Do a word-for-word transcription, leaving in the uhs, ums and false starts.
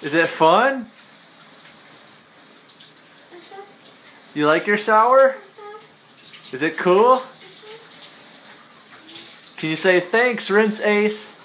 Is it fun? You like your shower? Is it cool? Can you say thanks, Rinse Ace?